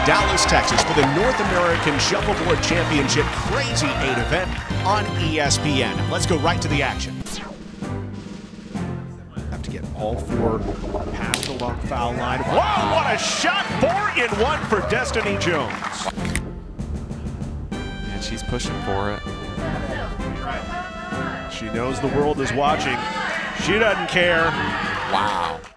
Dallas, Texas for the North American Shuffleboard Championship Crazy 8 event on ESPN. Let's go right to the action. Have to get all four past the long foul line. Whoa, what a shot! 4-in-1 for Destiny Jones. And she's pushing for it. She knows the world is watching. She doesn't care. Wow.